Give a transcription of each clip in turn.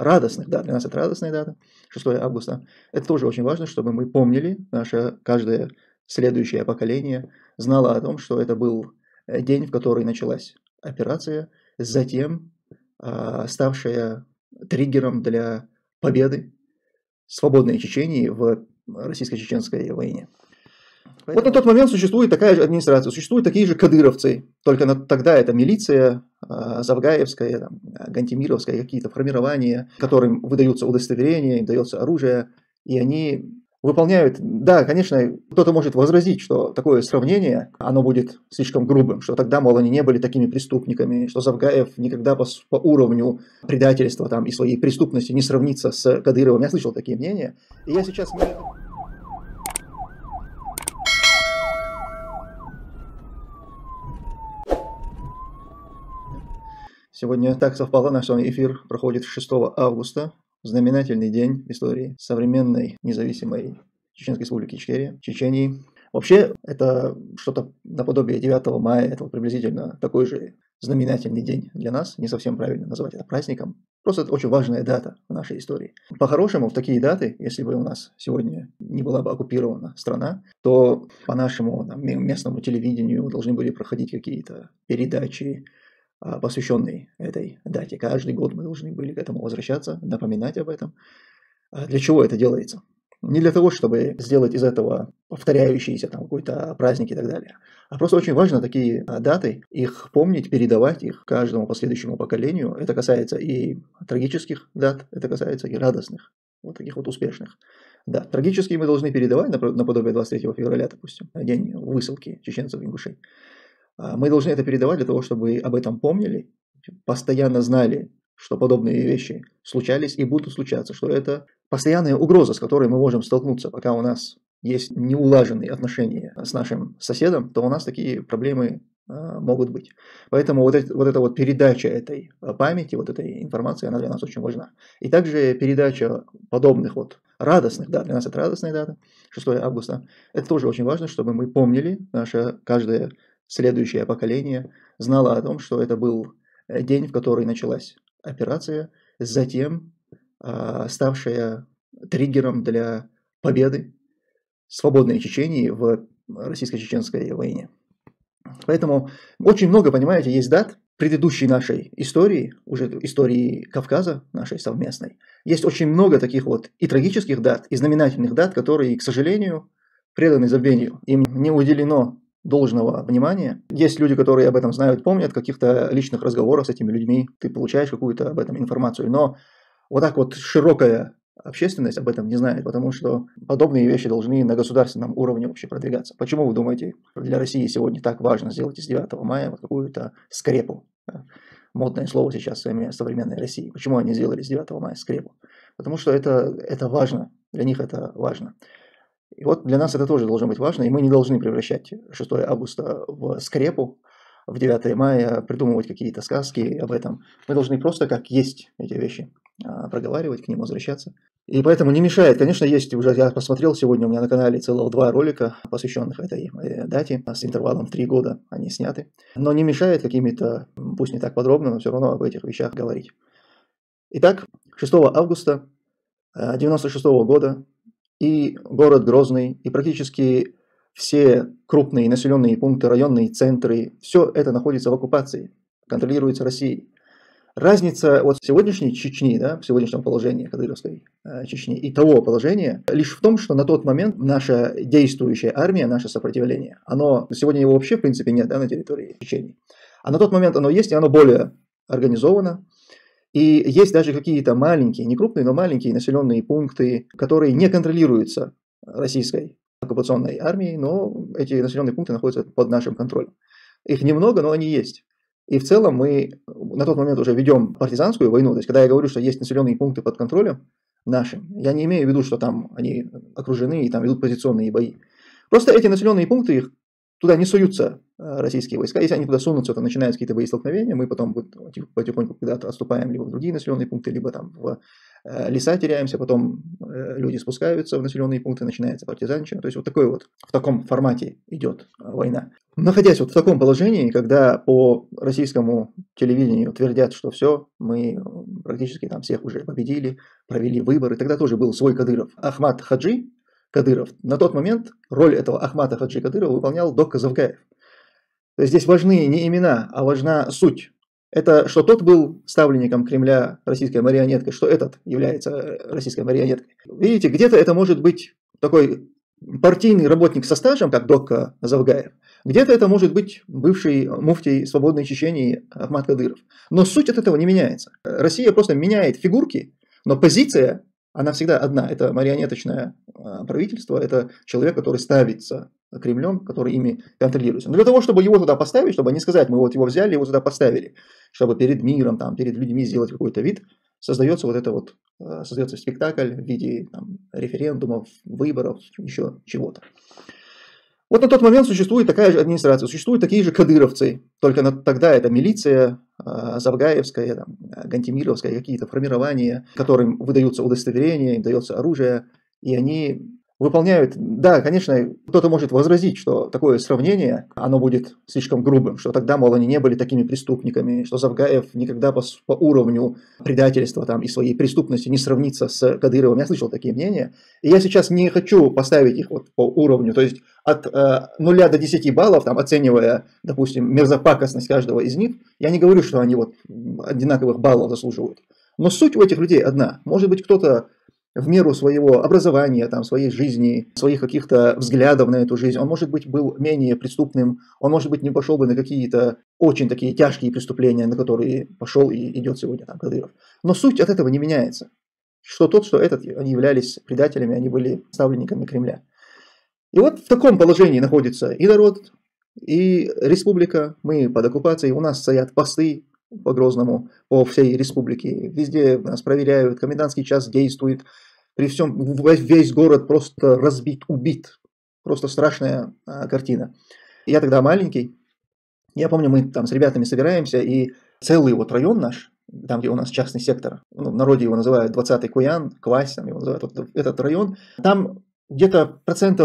радостных дат. Для нас это радостная дата, 6 августа. Это тоже очень важно, чтобы мы помнили, наше каждое следующее поколение знало о том, что это был день, в который началась операция, затем ставшая триггером для победы свободной Чечении в российско-чеченской войне. Вот на тот момент существует такая же администрация, существуют такие же кадыровцы, только тогда это милиция, Завгаевская, там, Гантимировская, какие-то формирования, которым выдаются удостоверения, им дается оружие, и они выполняют. Да, конечно, кто-то может возразить, что такое сравнение, оно будет слишком грубым, что тогда, мол, они не были такими преступниками, что Завгаев никогда по уровню предательства там, и своей преступности не сравнится с Кадыровым. Я слышал такие мнения, и я сейчас... Сегодня так совпало, наш с вами эфир проходит 6 августа, знаменательный день в истории современной независимой Чеченской Республики Ичкерия, Чечении. Вообще, это что-то наподобие 9 мая, это приблизительно такой же знаменательный день для нас, не совсем правильно называть это праздником, просто это очень важная дата в нашей истории. По-хорошему, в такие даты, если бы у нас сегодня не была бы оккупирована страна, то по нашему местному телевидению должны были проходить какие-то передачи, посвященный этой дате. Каждый год мы должны были к этому возвращаться, напоминать об этом. Для чего это делается? Не для того, чтобы сделать из этого повторяющийся там какой-то праздник и так далее, а просто очень важно такие даты, их помнить, передавать их каждому последующему поколению. Это касается и трагических дат, это касается и радостных, вот таких вот успешных. Да, трагические мы должны передавать, наподобие 23 февраля, допустим, день высылки чеченцев и ингушей. Мы должны это передавать для того, чтобы об этом помнили, постоянно знали, что подобные вещи случались и будут случаться, что это постоянная угроза, с которой мы можем столкнуться, пока у нас есть неулаженные отношения с нашим соседом, то у нас такие проблемы могут быть. Поэтому вот эта вот передача этой памяти, вот этой информации, она для нас очень важна. И также передача подобных вот радостных дат, для нас это радостная дата, 6 августа, это тоже очень важно, чтобы мы помнили, наше каждое следующее поколение знало о том, что это был день, в который началась операция, затем ставшая триггером для победы свободной Чечении в российско-чеченской войне. Поэтому очень много, понимаете, есть дат предыдущей нашей истории, уже истории Кавказа, нашей совместной. Есть очень много таких вот и трагических дат, и знаменательных дат, которые, к сожалению, преданы забвению. Им не уделено должного внимания. Есть люди, которые об этом знают, помнят, каких-то личных разговоров с этими людьми, ты получаешь какую-то об этом информацию, но вот так вот широкая общественность об этом не знает, потому что подобные вещи должны на государственном уровне вообще продвигаться. Почему, вы думаете, для России сегодня так важно сделать из 9 мая вот какую-то скрепу? Да? Модное слово сейчас в современной России. Почему они сделали с 9 мая скрепу? Потому что это важно, для них это важно. И вот для нас это тоже должно быть важно, и мы не должны превращать 6 августа в скрепу, в 9 мая придумывать какие-то сказки об этом. Мы должны просто как есть эти вещи проговаривать, к ним возвращаться. И поэтому не мешает, конечно, есть уже, я посмотрел сегодня у меня на канале целых 2 ролика, посвященных этой дате, с интервалом в 3 года они сняты, но не мешает какими-то, пусть не так подробно, но все равно об этих вещах говорить. Итак, 6 августа 1996 года и город Грозный, и практически все крупные населенные пункты, районные центры, все это находится в оккупации, контролируется Россией. Разница от сегодняшней Чечни, да, в сегодняшнем положении кадыровской Чечни и того положения лишь в том, что на тот момент наша действующая армия, наше сопротивление, оно сегодня его вообще в принципе нет, да, на территории Чечни. А на тот момент оно есть, и оно более организовано. И есть даже какие-то маленькие, не крупные, но маленькие населенные пункты, которые не контролируются российской оккупационной армией, но эти населенные пункты находятся под нашим контролем. Их немного, но они есть. И в целом мы на тот момент уже ведем партизанскую войну. То есть, когда я говорю, что есть населенные пункты под контролем нашим, я не имею в виду, что там они окружены и там идут позиционные бои. Просто эти населенные пункты, их туда не суются российские войска. Если они туда сунутся, то начинаются какие-то боестолкновения. Мы потом потихоньку куда-то отступаем либо в другие населенные пункты, либо там в леса теряемся, потом люди спускаются в населенные пункты, начинается партизанщина. То есть вот такой вот, в таком формате идет война. Находясь вот в таком положении, когда по российскому телевидению твердят, что все, мы практически там всех уже победили, провели выборы, тогда тоже был свой Кадыров. Ахмад Хаджи Кадыров, на тот момент роль этого Ахмада Хаджи Кадырова выполнял Докка Завгаев. То есть здесь важны не имена, а важна суть. Это что тот был ставленником Кремля, российской марионеткой, что этот является российской марионеткой. Видите, где-то это может быть такой партийный работник со стажем, как Докка Завгаев, где-то это может быть бывший муфтий свободной Чечении Ахмад Кадыров. Но суть от этого не меняется. Россия просто меняет фигурки, но позиция, она всегда одна. Это марионеточное правительство, это человек, который ставится Кремлем, который ими контролируется. Но для того, чтобы его туда поставить, чтобы не сказать, мы вот его взяли, его туда поставили, чтобы перед миром, там, перед людьми сделать какой-то вид, создается вот это вот, создается спектакль в виде там, референдумов, выборов, еще чего-то. Вот на тот момент существует такая же администрация, существуют такие же кадыровцы, только тогда это милиция, завгаевская, там, гантимировская, какие-то формирования, которым выдаются удостоверения, им дается оружие, и они выполняют. Да, конечно, кто-то может возразить, что такое сравнение, оно будет слишком грубым, что тогда, мол, они не были такими преступниками, что Завгаев никогда по уровню предательства там, и своей преступности не сравнится с Кадыровым. Я слышал такие мнения, и я сейчас не хочу поставить их вот по уровню, то есть от 0 до 10 баллов, там, оценивая, допустим, мерзопакостность каждого из них, я не говорю, что они вот одинаковых баллов заслуживают. Но суть у этих людей одна. Может быть, кто-то в меру своего образования, там, своей жизни, своих каких-то взглядов на эту жизнь, он, может быть, был менее преступным, он, может быть, не пошел бы на какие-то очень такие тяжкие преступления, на которые пошел и идет сегодня там Кадыров. Но суть от этого не меняется. Что тот, что этот, они являлись предателями, они были ставленниками Кремля. И вот в таком положении находится и народ, и республика, мы под оккупацией, у нас стоят посты по Грозному, по всей республике, везде нас проверяют, комендантский час действует, при всем, весь город просто разбит, убит, просто страшная картина. Я тогда маленький, я помню, мы там с ребятами собираемся, и целый вот район наш, там, где у нас частный сектор, ну, в народе его называют 20-й Куян, Квась, там его называют, вот этот район, там где-то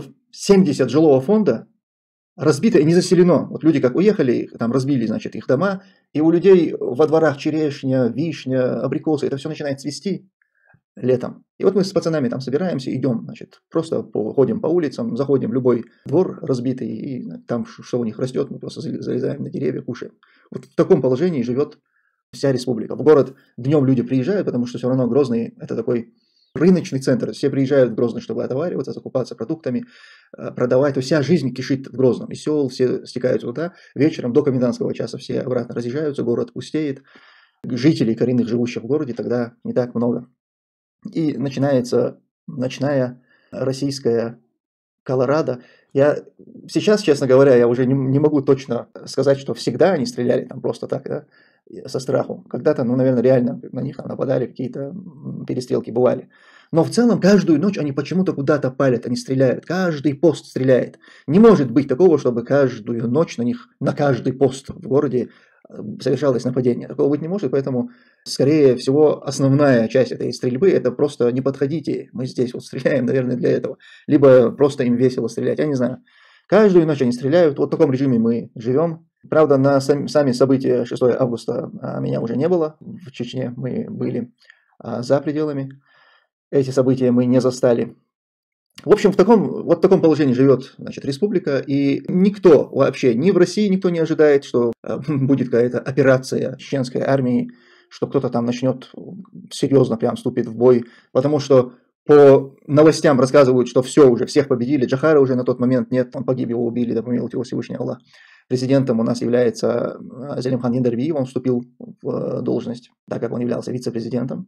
70% жилого фонда разбито и не заселено. Вот люди как уехали, там разбили, значит, их дома, и у людей во дворах черешня, вишня, абрикосы, это все начинает цвести летом. И вот мы с пацанами там собираемся, идем, значит, просто ходим по улицам, заходим в любой двор разбитый, и там, что у них растет, мы просто залезаем на деревья, кушаем. Вот в таком положении живет вся республика. В город днем люди приезжают, потому что все равно Грозный – это такой рыночный центр. Все приезжают в Грозный, чтобы отовариваться, закупаться продуктами, продавать. То есть вся жизнь кишит в Грозном. Из сел все стекаются туда. Вечером до комендантского часа все обратно разъезжаются, город пустеет. Жителей коренных, живущих в городе, тогда не так много. И начинается ночная российская Колорадо. Я сейчас, честно говоря, я уже не могу точно сказать, что всегда они стреляли там просто так, да, со страху. Когда-то, ну, наверное, реально на них там нападали, какие-то перестрелки бывали. Но в целом каждую ночь они почему-то куда-то палят, они стреляют. Каждый пост стреляет. Не может быть такого, чтобы каждую ночь на них, на каждый пост в городе совершалось нападение. Такого быть не может, поэтому, скорее всего, основная часть этой стрельбы – это просто не подходите, мы здесь вот стреляем, наверное, для этого. Либо просто им весело стрелять, я не знаю. Каждую ночь они стреляют, вот в таком режиме мы живем. Правда, на сами события 6 августа меня уже не было в Чечне, мы были за пределами. Эти события мы не застали. В общем, в таком положении живет, значит, республика, и никто вообще, ни в России никто не ожидает, что будет какая-то операция чеченской армии, что кто-то там начнет серьезно прям вступить в бой, потому что по новостям рассказывают, что все уже, всех победили, Джохара уже на тот момент нет, он погиб, его убили, да помилует его Всевышний Аллах. Президентом у нас является Зелимхан Яндарбиев, он вступил в должность, так как он являлся вице-президентом.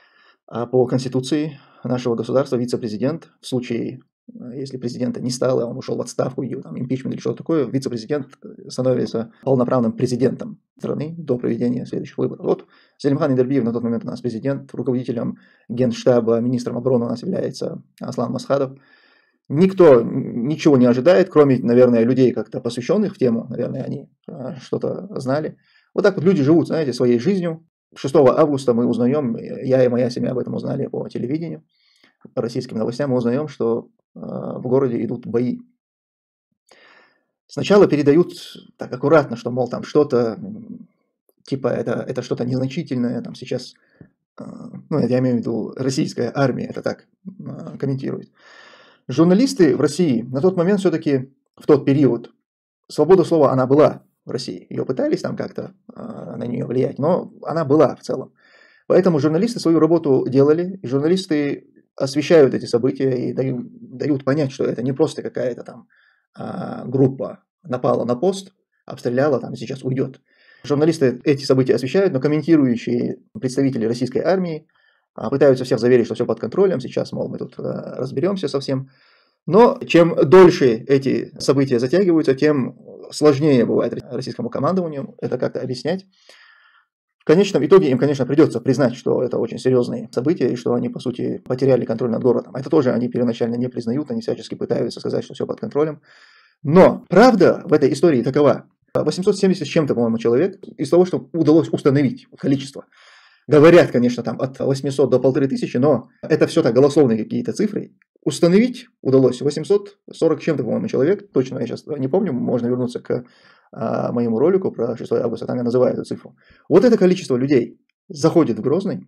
А по конституции нашего государства вице-президент, в случае, если президента не стало, он ушел в отставку, там, импичмент или что-то такое, вице-президент становится полноправным президентом страны до проведения следующих выборов. Вот Зелимхан Яндарбиев на тот момент у нас президент, руководителем генштаба, министром обороны у нас является Аслан Масхадов. Никто ничего не ожидает, кроме, наверное, людей, как-то посвященных в тему, наверное, они что-то знали. Вот так вот люди живут, знаете, своей жизнью. 6 августа мы узнаем, я и моя семья об этом узнали по телевидению, по российским новостям, мы узнаем, что в городе идут бои. Сначала передают так аккуратно, что, мол, там что-то, типа это что-то незначительное, там сейчас, ну, это я имею в виду российская армия, это так комментирует. Журналисты в России на тот момент все-таки, в тот период, свобода слова, она была в России. Ее пытались там как-то на нее влиять, но она была в целом. Поэтому журналисты свою работу делали, и журналисты освещают эти события и дают понять, что это не просто какая-то там группа напала на пост, обстреляла, там сейчас уйдет. Журналисты эти события освещают, но комментирующие представители российской армии пытаются всех заверить, что все под контролем, сейчас, мол, мы тут разберемся со всем. Но чем дольше эти события затягиваются, тем сложнее бывает российскому командованию это как-то объяснять. В конечном итоге им, конечно, придется признать, что это очень серьезные события и что они, по сути, потеряли контроль над городом. Это тоже они первоначально не признают, они всячески пытаются сказать, что все под контролем. Но правда в этой истории такова. 870 с чем-то, по-моему, человек из того, что удалось установить количество. Говорят, конечно, там от 800 до 1500, но это все так голословные какие-то цифры. Установить удалось 840 чем-то, по-моему, человек. Точно я сейчас не помню, можно вернуться к моему ролику про 6 августа, там я называю эту цифру. Вот это количество людей заходит в Грозный,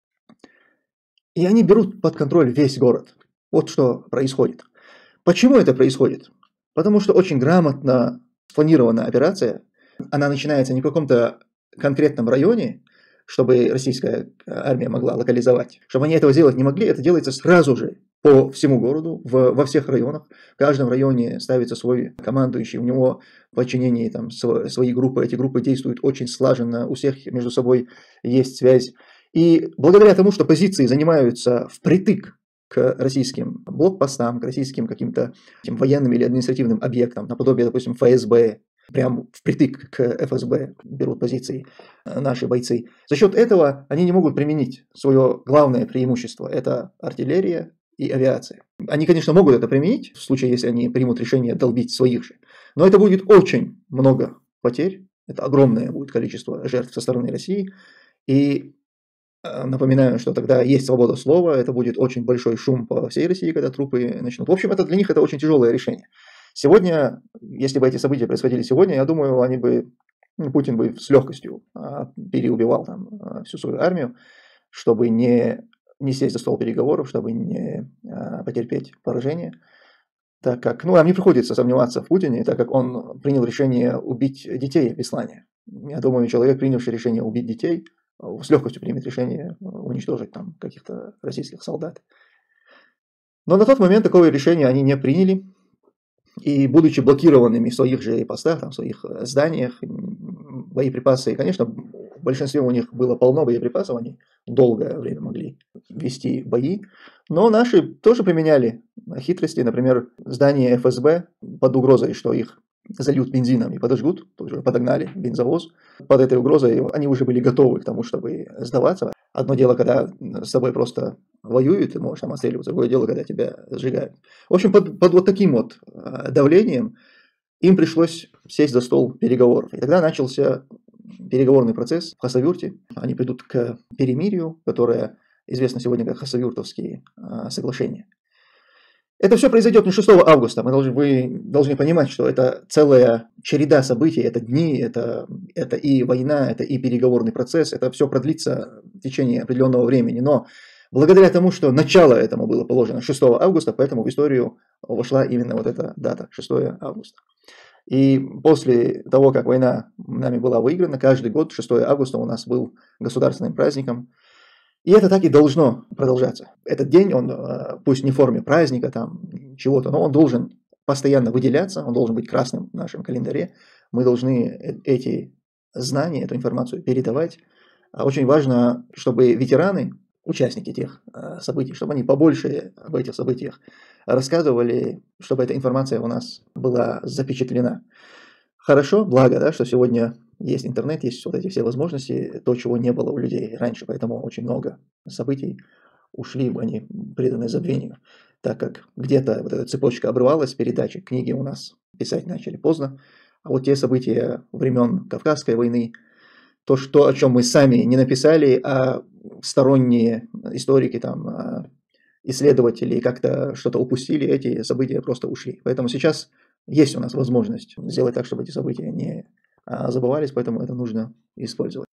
и они берут под контроль весь город. Вот что происходит. Почему это происходит? Потому что очень грамотно спланированная операция, она начинается не в каком-то конкретном районе, чтобы российская армия могла локализовать. Чтобы они этого сделать не могли, это делается сразу же по всему городу, во всех районах. В каждом районе ставится свой командующий, у него в подчинении там свои группы, эти группы действуют очень слаженно, у всех между собой есть связь. И благодаря тому, что позиции занимаются впритык к российским блокпостам, к российским каким-то военным или административным объектам, наподобие, допустим, ФСБ, прям впритык к ФСБ берут позиции наши бойцы. За счет этого они не могут применить свое главное преимущество – это артиллерия и авиация. Они, конечно, могут это применить в случае, если они примут решение долбить своих же, но это будет очень много потерь, это огромное будет количество жертв со стороны России, и напоминаю, что тогда есть свобода слова, это будет очень большой шум по всей России, когда трупы начнут. В общем, это для них это очень тяжелое решение. Сегодня, если бы эти события происходили сегодня, я думаю, Путин бы с легкостью переубивал там всю свою армию, чтобы не сесть за стол переговоров, чтобы не потерпеть поражение. Так как, нам не приходится сомневаться в Путине, так как он принял решение убить детей в Беслане. Я думаю, человек, принявший решение убить детей, с легкостью примет решение уничтожить там каких-то российских солдат. Но на тот момент такого решения они не приняли. И будучи блокированными в своих же постах, в своих зданиях, боеприпасы, и, конечно, в большинстве у них было полно боеприпасов, они долгое время могли вести бои, но наши тоже применяли хитрости, например, здание ФСБ под угрозой, что их зальют бензином и подожгут, тоже подогнали бензовоз. Под этой угрозой они уже были готовы к тому, чтобы сдаваться. Одно дело, когда с тобой просто воюют, ты можешь там отстреливаться, другое дело, когда тебя сжигают. В общем, под вот таким вот давлением им пришлось сесть за стол переговоров. И тогда начался переговорный процесс в Хасавюрте. Они придут к перемирию, которое известно сегодня как Хасавюртовские соглашения. Это все произойдет не 6 августа. Вы должны понимать, что это целая череда событий, это дни, это и война, это и переговорный процесс, это все продлится в течение определенного времени. Но благодаря тому, что начало этому было положено 6 августа, поэтому в историю вошла именно вот эта дата, 6 августа. И после того, как война нами была выиграна, каждый год 6 августа у нас был государственным праздником. И это так и должно продолжаться. Этот день, он пусть не в форме праздника, там чего-то, но он должен постоянно выделяться, он должен быть красным в нашем календаре. Мы должны эти знания, эту информацию передавать. Очень важно, чтобы ветераны, участники тех событий, чтобы они побольше об этих событиях рассказывали, чтобы эта информация у нас была запечатлена. Хорошо, благо, да, что сегодня есть интернет, есть вот эти все возможности, то, чего не было у людей раньше, поэтому очень много событий ушли, они преданы забвению, так как где-то вот эта цепочка обрывалась, передачи, книги у нас писать начали поздно, а вот те события времен Кавказской войны, то, о чем мы сами не написали, а сторонние историки, исследователи как-то что-то упустили, эти события просто ушли. Поэтому сейчас есть у нас возможность сделать так, чтобы эти события не забывались, поэтому это нужно использовать.